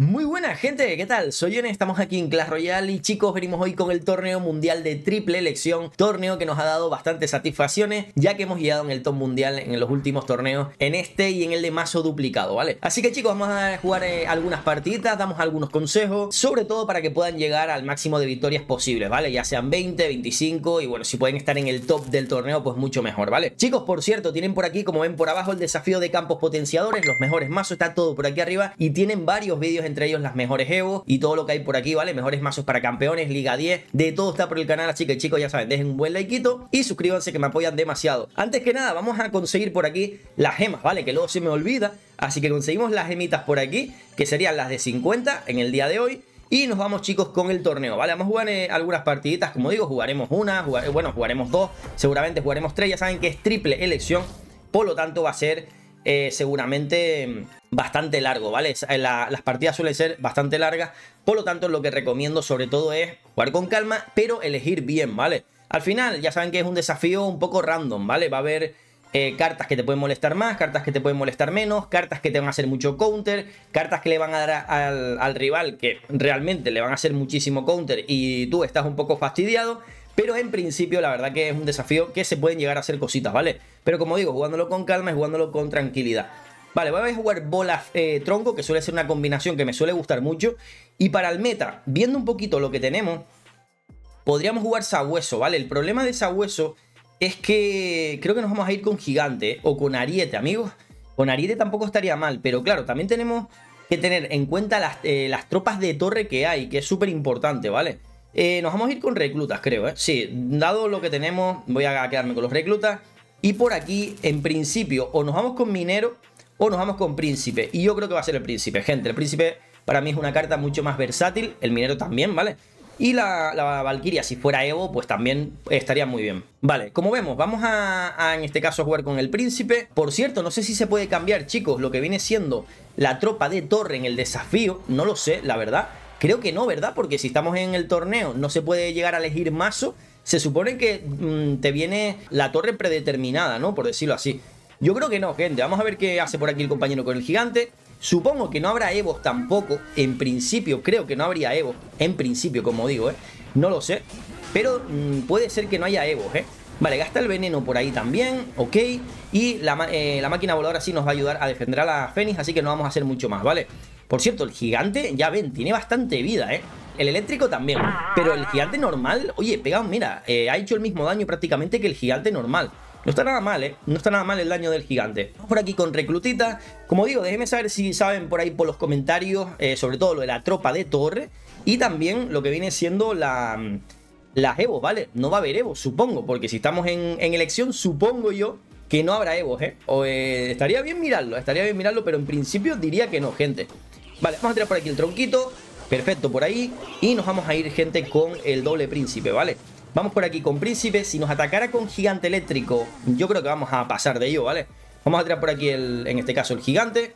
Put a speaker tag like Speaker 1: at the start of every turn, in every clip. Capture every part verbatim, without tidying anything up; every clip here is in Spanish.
Speaker 1: Muy buena gente, ¿qué tal? Soy Yone, estamos aquí en Clash Royale y chicos, venimos hoy con el torneo mundial de triple elección, torneo que nos ha dado bastantes satisfacciones ya que hemos llegado en el top mundial en los últimos torneos, en este y en el de mazo duplicado, ¿vale? Así que chicos, vamos a jugar eh, algunas partiditas, damos algunos consejos, sobre todo para que puedan llegar al máximo de victorias posibles, ¿vale? Ya sean veinte, veinticinco y bueno, si pueden estar en el top del torneo pues mucho mejor, ¿vale? Chicos, por cierto, tienen por aquí, como ven por abajo, el desafío de campos potenciadores, los mejores mazos, está todo por aquí arriba y tienen varios vídeos, entre ellos las mejores Evo y todo lo que hay por aquí, ¿vale? Mejores mazos para campeones, Liga diez, de todo está por el canal, así que chicos, ya saben, dejen un buen likeito y suscríbanse que me apoyan demasiado. Antes que nada, vamos a conseguir por aquí las gemas, ¿vale? Que luego se me olvida, así que conseguimos las gemitas por aquí, que serían las de cincuenta en el día de hoy. Y nos vamos chicos con el torneo, ¿vale? Vamos a jugar eh, algunas partiditas, como digo, jugaremos una, jugar, bueno, jugaremos dos, seguramente jugaremos tres, ya saben que es triple elección, por lo tanto va a ser... Eh, seguramente bastante largo, ¿vale? La, las partidas suelen ser bastante largas, por lo tanto lo que recomiendo sobre todo es jugar con calma, pero elegir bien, ¿vale? Al final ya saben que es un desafío un poco random, ¿vale? Va a haber eh, cartas que te pueden molestar más, cartas que te pueden molestar menos, cartas que te van a hacer mucho counter, cartas que le van a dar a, al, al rival que realmente le van a hacer muchísimo counter y tú estás un poco fastidiado. Pero en principio la verdad que es un desafío que se pueden llegar a hacer cositas, ¿vale? Pero como digo, jugándolo con calma y jugándolo con tranquilidad. Vale, voy a jugar bola eh, tronco, que suele ser una combinación que me suele gustar mucho. Y para el meta, viendo un poquito lo que tenemos, podríamos jugar sabueso, ¿vale? El problema de sabueso es que creo que nos vamos a ir con gigante, ¿eh? O con ariete, amigos. Con ariete tampoco estaría mal, pero claro, también tenemos que tener en cuenta las, eh, las tropas de torre que hay, que es súper importante, ¿vale? Eh, nos vamos a ir con reclutas, creo, ¿eh? Sí, dado lo que tenemos, voy a quedarme con los reclutas. Y por aquí, en principio, o nos vamos con minero o nos vamos con príncipe. Y yo creo que va a ser el príncipe, gente. El príncipe para mí es una carta mucho más versátil. El minero también, ¿vale? Y la, la Valkyria, si fuera Evo, pues también estaría muy bien. Vale, como vemos, vamos a, a, en este caso, jugar con el príncipe. Por cierto, no sé si se puede cambiar, chicos, lo que viene siendo la tropa de torre en el desafío. No lo sé, la verdad. Creo que no, ¿verdad? Porque si estamos en el torneo no se puede llegar a elegir mazo. Se supone que mmm, te viene la torre predeterminada, ¿no? Por decirlo así. Yo creo que no, gente. Vamos a ver qué hace por aquí el compañero con el gigante. Supongo que no habrá Evos tampoco. En principio creo que no habría Evos. En principio, como digo, ¿eh? No lo sé. Pero mmm, puede ser que no haya Evos, ¿eh? Vale, gasta el veneno por ahí también, ok. Y la, eh, la máquina voladora sí nos va a ayudar a defender a la Fénix, así que no vamos a hacer mucho más, ¿vale? Por cierto, el gigante, ya ven, tiene bastante vida, ¿eh? El eléctrico también, pero el gigante normal, oye, pegado, mira, eh, ha hecho el mismo daño prácticamente que el gigante normal. No está nada mal, ¿eh? No está nada mal el daño del gigante. Vamos por aquí con reclutita. Como digo, déjenme saber si saben por ahí por los comentarios, eh, sobre todo lo de la tropa de torre. Y también lo que viene siendo la... las Evos, ¿vale? No va a haber Evos, supongo, porque si estamos en, en elección, supongo yo que no habrá Evos, ¿eh? O, eh, estaría bien mirarlo, estaría bien mirarlo, pero en principio diría que no, gente. Vale, vamos a tirar por aquí el tronquito. Perfecto, por ahí. Y nos vamos a ir, gente, con el doble príncipe, ¿vale? Vamos por aquí con príncipe. Si nos atacara con gigante eléctrico, yo creo que vamos a pasar de ello, ¿vale? Vamos a tirar por aquí, el, en este caso, el gigante.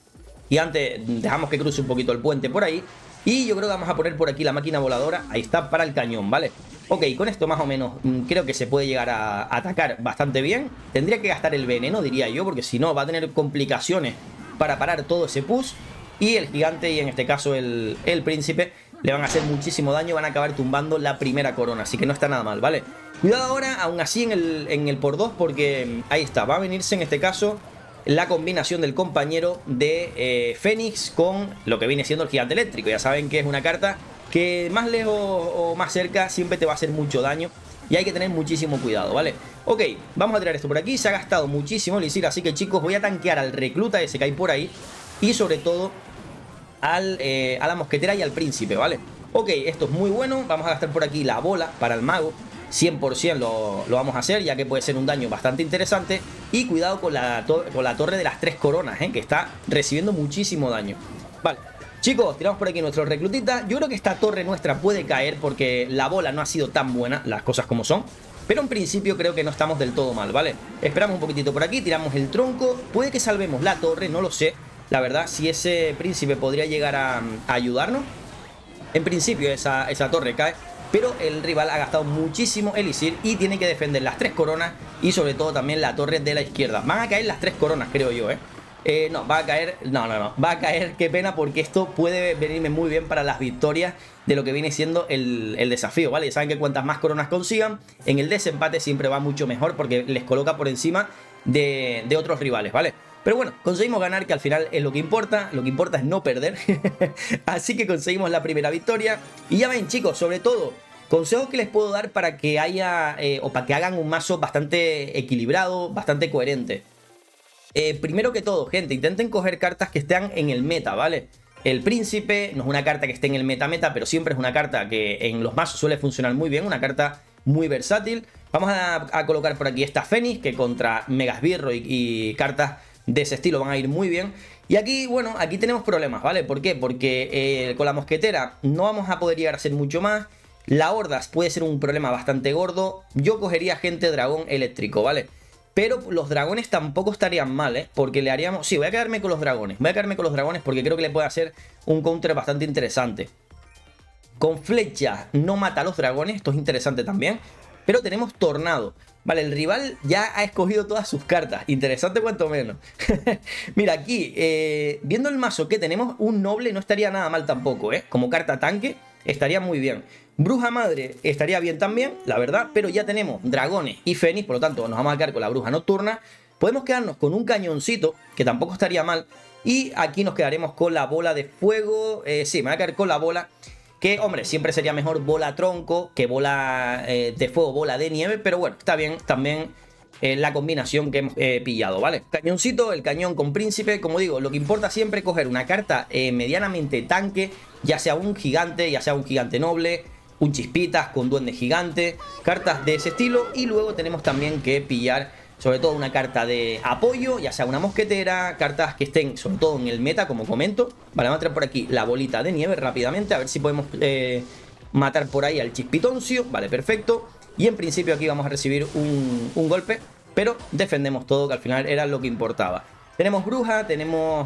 Speaker 1: Gigante, dejamos que cruce un poquito el puente por ahí. Y yo creo que vamos a poner por aquí la máquina voladora. Ahí está, para el cañón, ¿vale? Ok, con esto más o menos creo que se puede llegar a atacar bastante bien. Tendría que gastar el veneno, diría yo, porque si no va a tener complicaciones para parar todo ese push. Y el gigante y en este caso el, el príncipe le van a hacer muchísimo daño. Van a acabar tumbando la primera corona, así que no está nada mal, ¿vale? Cuidado ahora, aún así en el, en el por dos, porque ahí está, va a venirse en este caso la combinación del compañero de eh, Fénix con lo que viene siendo el gigante eléctrico. Ya saben que es una carta que más lejos o más cerca siempre te va a hacer mucho daño y hay que tener muchísimo cuidado, ¿vale? Ok, vamos a tirar esto por aquí. Se ha gastado muchísimo elixir, así que chicos, voy a tanquear al recluta ese que hay por ahí y sobre todo al, eh, a la mosquetera y al príncipe, ¿vale? Ok, esto es muy bueno. Vamos a gastar por aquí la bola para el mago. cien por cien lo, lo vamos a hacer, ya que puede ser un daño bastante interesante. Y cuidado con la, con la torre de las tres coronas, ¿eh? Que está recibiendo muchísimo daño. Vale, chicos, tiramos por aquí nuestro reclutita. Yo creo que esta torre nuestra puede caer porque la bola no ha sido tan buena, las cosas como son. Pero en principio creo que no estamos del todo mal, ¿vale? Esperamos un poquitito por aquí, tiramos el tronco. Puede que salvemos la torre, no lo sé. La verdad, si ese príncipe podría llegar a, a ayudarnos. En principio esa, esa torre cae, pero el rival ha gastado muchísimo elixir y tiene que defender las tres coronas y sobre todo también la torre de la izquierda. Van a caer las tres coronas, creo yo, ¿eh? Eh, no, va a caer, no, no, no, va a caer, qué pena, porque esto puede venirme muy bien para las victorias de lo que viene siendo el, el desafío, ¿vale? Ya saben que cuantas más coronas consigan, en el desempate siempre va mucho mejor porque les coloca por encima de, de otros rivales, ¿vale? Pero bueno, conseguimos ganar, que al final es lo que importa, lo que importa es no perder. Así que conseguimos la primera victoria. Y ya ven, chicos, sobre todo, consejos que les puedo dar para que haya, eh, o para que hagan un mazo bastante equilibrado, bastante coherente. Eh, primero que todo, gente, intenten coger cartas que estén en el meta, ¿vale? El príncipe no es una carta que esté en el meta meta, pero siempre es una carta que en los mazos suele funcionar muy bien, una carta muy versátil. Vamos a, a colocar por aquí esta Fénix, que contra Megasbirro y, y cartas de ese estilo van a ir muy bien. Y aquí, bueno, aquí tenemos problemas, ¿vale? ¿Por qué? Porque eh, con la mosquetera no vamos a poder llegar a hacer mucho más. La hordas puede ser un problema bastante gordo. Yo cogería gente dragón eléctrico, ¿vale? Pero los dragones tampoco estarían mal, ¿eh? Porque le haríamos... Sí, voy a quedarme con los dragones. Voy a quedarme con los dragones porque creo que le puede hacer un counter bastante interesante. Con flecha no mata a los dragones. Esto es interesante también. Pero tenemos tornado. Vale, el rival ya ha escogido todas sus cartas. Interesante cuanto menos. Mira, aquí, eh, viendo el mazo que tenemos, un noble no estaría nada mal tampoco, ¿eh? Como carta tanque, estaría muy bien. Bruja madre estaría bien también, la verdad, pero ya tenemos dragones y fénix, por lo tanto nos vamos a quedar con la bruja nocturna. Podemos quedarnos con un cañoncito, que tampoco estaría mal, y aquí nos quedaremos con la bola de fuego. Eh, sí, me voy a quedar con la bola, que hombre, siempre sería mejor bola tronco que bola eh, de fuego, bola de nieve, pero bueno, está bien también eh, la combinación que hemos eh, pillado, ¿vale? Cañoncito, el cañón con príncipe, como digo, lo que importa siempre es coger una carta eh, medianamente tanque, ya sea un gigante, ya sea un gigante noble, un chispitas con duende gigante, cartas de ese estilo. Y luego tenemos también que pillar sobre todo una carta de apoyo, ya sea una mosquetera, cartas que estén sobre todo en el meta, como comento. Vale, vamos a traer por aquí la bolita de nieve rápidamente, a ver si podemos eh, matar por ahí al chispitoncio. Vale, perfecto. Y en principio aquí vamos a recibir un, un golpe, pero defendemos todo, que al final era lo que importaba. Tenemos bruja, tenemos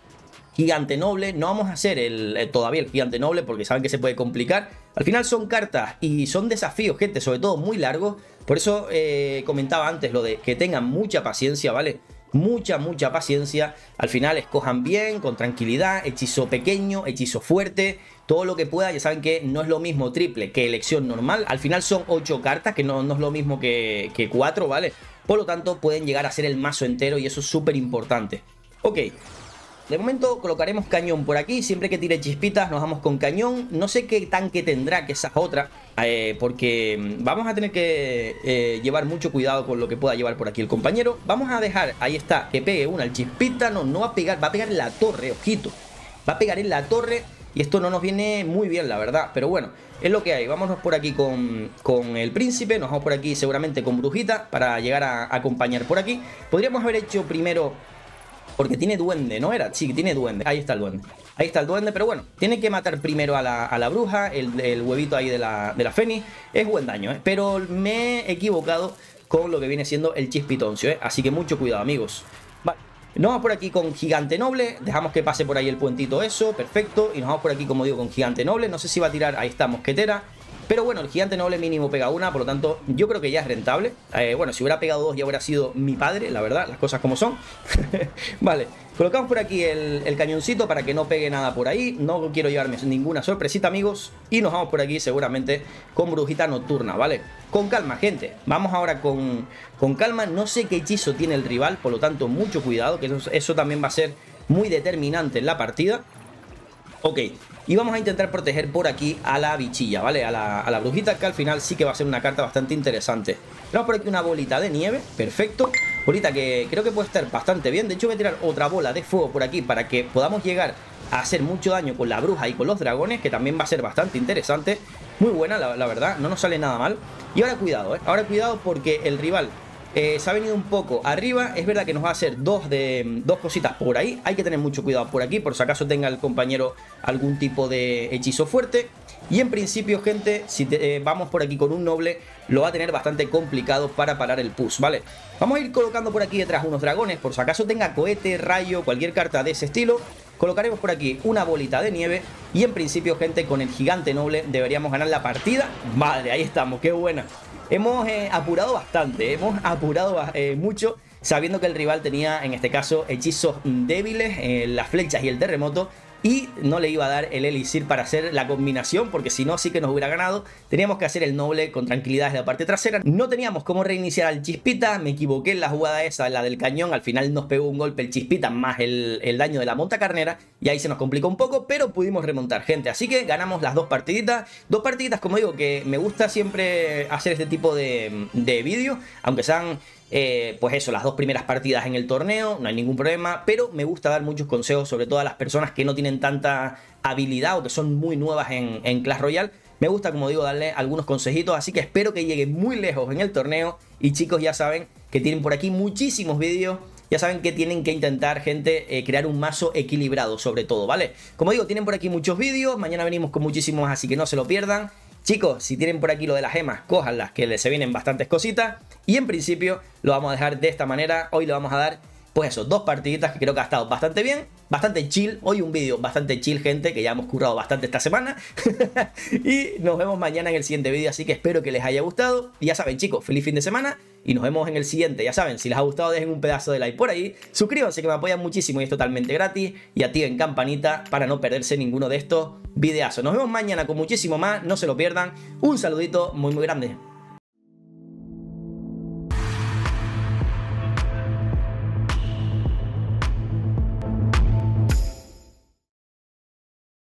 Speaker 1: gigante noble. No vamos a hacer el, el, todavía el gigante noble porque saben que se puede complicar. Al final son cartas y son desafíos, gente, sobre todo muy largos. Por eso eh, comentaba antes lo de que tengan mucha paciencia, ¿vale? Mucha, mucha paciencia. Al final escojan bien, con tranquilidad, hechizo pequeño, hechizo fuerte, todo lo que pueda. Ya saben que no es lo mismo triple que elección normal. Al final son ocho cartas, que no, no es lo mismo que, que cuatro, ¿vale? Por lo tanto pueden llegar a ser el mazo entero y eso es súper importante. Ok. De momento colocaremos cañón por aquí. Siempre que tire chispitas nos vamos con cañón. No sé qué tanque tendrá, que esa es otra, eh, porque vamos a tener que eh, llevar mucho cuidado con lo que pueda llevar por aquí el compañero. Vamos a dejar, ahí está, que pegue una. El chispita no, no va a pegar, va a pegar en la torre, ojito. Va a pegar en la torre y esto no nos viene muy bien, la verdad. Pero bueno, es lo que hay. Vámonos por aquí con, con el príncipe. Nos vamos por aquí seguramente con brujita para llegar a, a acompañar por aquí. Podríamos haber hecho primero... Porque tiene duende, ¿no era? Sí, tiene duende. Ahí está el duende. Ahí está el duende, pero bueno, tiene que matar primero a la, a la bruja, el, el huevito ahí de la, de la Fénix. Es buen daño, ¿eh? Pero me he equivocado con lo que viene siendo el chispitoncio, ¿eh? Así que mucho cuidado, amigos. Vale, nos vamos por aquí con gigante noble. Dejamos que pase por ahí el puentito eso, perfecto. Y nos vamos por aquí, como digo, con gigante noble. No sé si va a tirar, ahí está, mosquetera. Pero bueno, el gigante noble mínimo pega una, por lo tanto yo creo que ya es rentable. Eh, bueno, si hubiera pegado dos ya hubiera sido mi padre, la verdad, las cosas como son. Vale, colocamos por aquí el, el cañoncito para que no pegue nada por ahí. No quiero llevarme ninguna sorpresita, amigos. Y nos vamos por aquí seguramente con brujita nocturna, ¿vale? Con calma, gente. Vamos ahora con, con calma. No sé qué hechizo tiene el rival, por lo tanto mucho cuidado, que eso, eso también va a ser muy determinante en la partida. Ok, y vamos a intentar proteger por aquí a la bichilla, ¿vale? A la, a la brujita, que al final sí que va a ser una carta bastante interesante. Tenemos por aquí una bolita de nieve, perfecto. Bolita que creo que puede estar bastante bien. De hecho voy a tirar otra bola de fuego por aquí para que podamos llegar a hacer mucho daño con la bruja y con los dragones, que también va a ser bastante interesante. Muy buena, la, la verdad, no nos sale nada mal. Y ahora cuidado, ¿eh? Ahora cuidado porque el rival... Eh, se ha venido un poco arriba. Es verdad que nos va a hacer dos, de, dos cositas por ahí. Hay que tener mucho cuidado por aquí, por si acaso tenga el compañero algún tipo de hechizo fuerte. Y en principio, gente, si te, eh, vamos por aquí con un noble, lo va a tener bastante complicado para parar el push, ¿vale? Vamos a ir colocando por aquí detrás unos dragones, por si acaso tenga cohete, rayo, cualquier carta de ese estilo. Colocaremos por aquí una bolita de nieve. Y en principio, gente, con el gigante noble deberíamos ganar la partida. Madre, ahí estamos, qué buena. Hemos eh, apurado bastante, hemos apurado eh, mucho. sabiendo que el rival tenía, en este caso, hechizos débiles, eh, las flechas y el terremoto, y no le iba a dar el elixir para hacer la combinación, porque si no sí que nos hubiera ganado. Teníamos que hacer el noble con tranquilidad desde la parte trasera. No teníamos cómo reiniciar al Chispita, me equivoqué en la jugada esa, la del cañón. Al final nos pegó un golpe el Chispita más el, el daño de la montacarnera, y ahí se nos complicó un poco, pero pudimos remontar, gente. Así que ganamos las dos partiditas. Dos partiditas, como digo, que me gusta siempre hacer este tipo de, de vídeos, aunque sean... Eh, pues eso, las dos primeras partidas en el torneo, no hay ningún problema, pero me gusta dar muchos consejos, sobre todo a las personas que no tienen tanta habilidad o que son muy nuevas en, en Clash Royale. Me gusta, como digo, darle algunos consejitos, así que espero que lleguen muy lejos en el torneo. Y chicos, ya saben que tienen por aquí muchísimos vídeos. Ya saben que tienen que intentar, gente, eh, crear un mazo equilibrado, sobre todo, ¿vale? Como digo, tienen por aquí muchos vídeos, mañana venimos con muchísimos, así que no se lo pierdan. Chicos, si tienen por aquí lo de las gemas, cójanlas, que les se vienen bastantes cositas. Y en principio lo vamos a dejar de esta manera. Hoy le vamos a dar, pues eso, dos partiditas que creo que ha estado bastante bien, bastante chill. Hoy un vídeo bastante chill, gente, que ya hemos currado bastante esta semana. Y nos vemos mañana en el siguiente vídeo, así que espero que les haya gustado. Y ya saben, chicos, feliz fin de semana. Y nos vemos en el siguiente. Ya saben, si les ha gustado, dejen un pedazo de like por ahí. Suscríbanse, que me apoyan muchísimo y es totalmente gratis. Y activen campanita para no perderse ninguno de estos videazos. Nos vemos mañana con muchísimo más. No se lo pierdan. Un saludito muy muy grande.